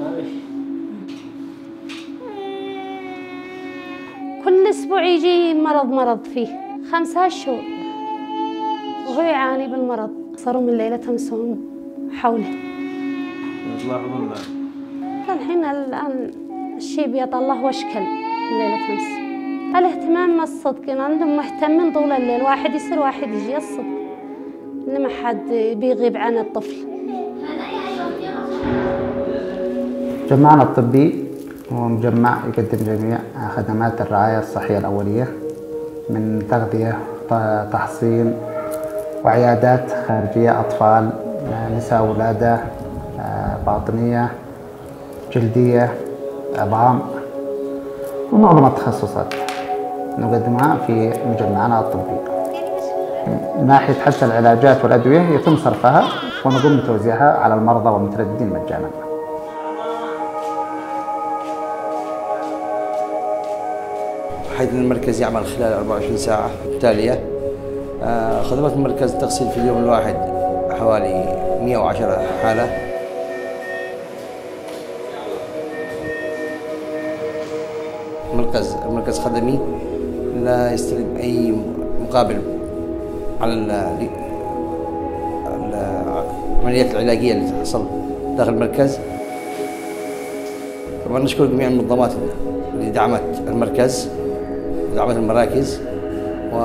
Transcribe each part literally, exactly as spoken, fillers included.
كل أسبوع يجي مرض مرض فيه خمسة شهور وهو يعاني بالمرض. صاروا من ليلة أمسهم حوله. يلاحظون الحين الآن الشيء بيط الله واشكل من ليلة أمس. الاهتمام الصدق إن عندهم مهتمين طول الليل، واحد يصير واحد يجي الصدق، إن ما حد بيغيب عن الطفل. مجمعنا الطبي هو مجمع يقدم جميع خدمات الرعاية الصحية الأولية من تغذية، تحصين، وعيادات خارجية، أطفال، نساء ولادة، باطنية، جلدية، عظام، ومعظم التخصصات نقدمها في مجمعنا الطبي. من ناحية حتى العلاجات والأدوية يتم صرفها ونقوم بتوزيعها على المرضى والمترددين مجانا. حيث المركز يعمل خلال أربعة وعشرين ساعة التالية. خدمات المركز تغسيل في اليوم الواحد حوالي مئة وعشرة حالة. المركز المركز خدمي لا يستلم أي مقابل على العمليات العلاجية اللي تحصل داخل المركز. طبعا نشكر جميع المنظمات اللي دعمت المركز ودعمت المراكز، و...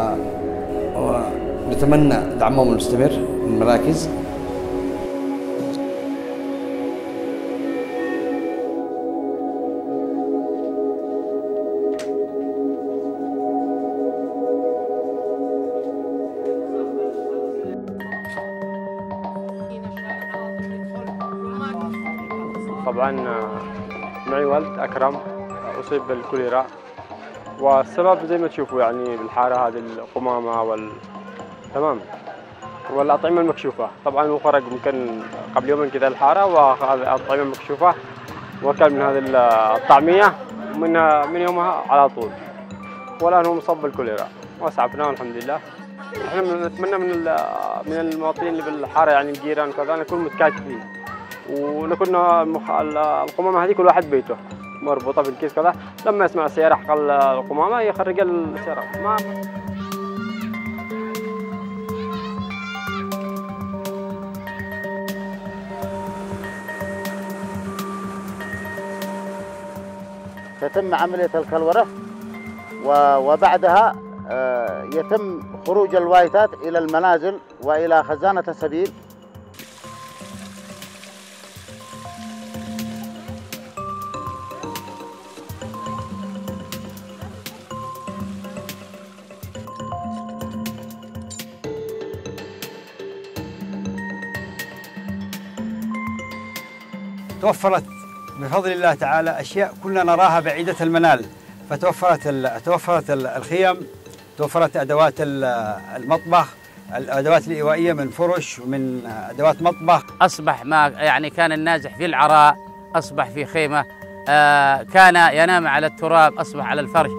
ونتمنى دعمهم المستمر من المراكز. طبعا معي والد أكرم أصيب بالكوليرا، والسبب زي ما تشوفوا يعني بالحارة هذه القمامة وال تمام والأطعمة المكشوفة. طبعا هو خرج يمكن قبل يومين كذا الحارة وأخذ الأطعمة المكشوفة وكان من هذه الطعمية، من من يومها على طول، والآن هو مصاب بالكوليرا وأسعفناه والحمد لله. احنا نتمنى من من المواطنين اللي بالحارة يعني الجيران وكذا نكون متكاتفين، ونكون القمامة هذه كل واحد بيته مربوطة في الكيس كذا، لما يسمع السيارة حق القمامة يخرج السيارة. ما تتم عملية الكلورة وبعدها يتم خروج الوايتات إلى المنازل وإلى خزانة السبيل. توفرت بفضل الله تعالى أشياء كنا نراها بعيدة المنال، فتوفرت توفرت الخيم، توفرت أدوات المطبخ، الأدوات الإيوائية من فرش ومن أدوات مطبخ. أصبح ما يعني كان النازح في العراء أصبح في خيمة، آه كان ينام على التراب أصبح على الفرش.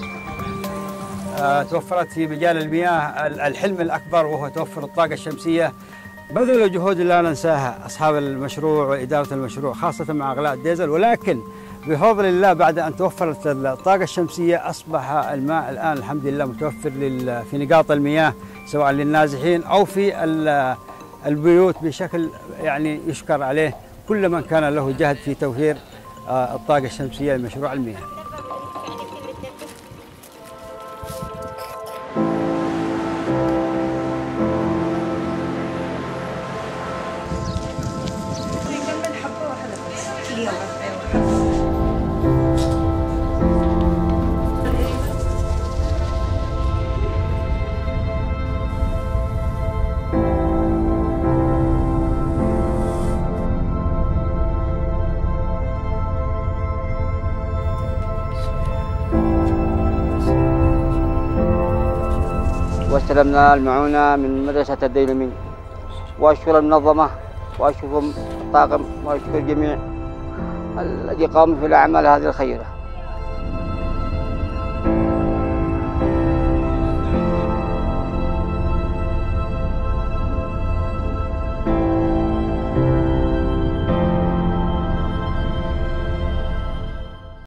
آه توفرت في مجال المياه الحلم الأكبر وهو توفر الطاقة الشمسية. بذلوا جهود لا ننساها أصحاب المشروع وإدارة المشروع خاصة مع أغلاء الديزل، ولكن بفضل الله بعد أن توفرت الطاقة الشمسية أصبح الماء الآن الحمد لله متوفر في نقاط المياه سواء للنازحين أو في البيوت بشكل يعني يشكر عليه كل من كان له جهد في توفير الطاقة الشمسية لمشروع المياه. واستلمنا المعونة من مدرسة الديلمي، وأشكر المنظمة وأشكر الطاقم وأشكر جميع الذي قاموا في الأعمال هذه الخيرة.